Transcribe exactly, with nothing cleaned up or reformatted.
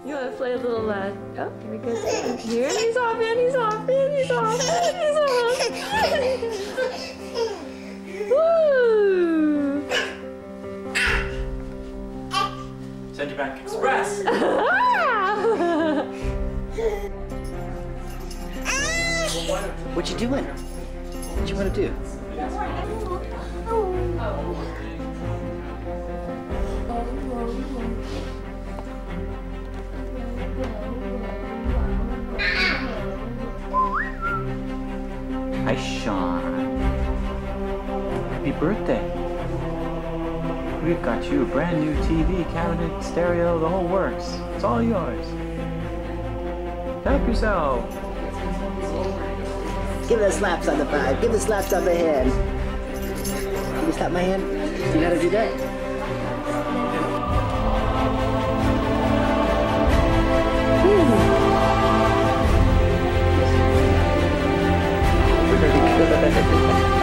You want to play a little, uh, oh, here we go. Here, he's off, and he's off, and he's off, and he's off. Woo! Send you back express. What you doing? What you want to do? Hi, Sean. Happy birthday. We've got you a brand new T V, cabinet, stereo, the whole works. It's all yours. Help yourself. Give the slaps on the five. Give the slaps on the hand. Can you slap my hand? Do you know how to do that? Very good.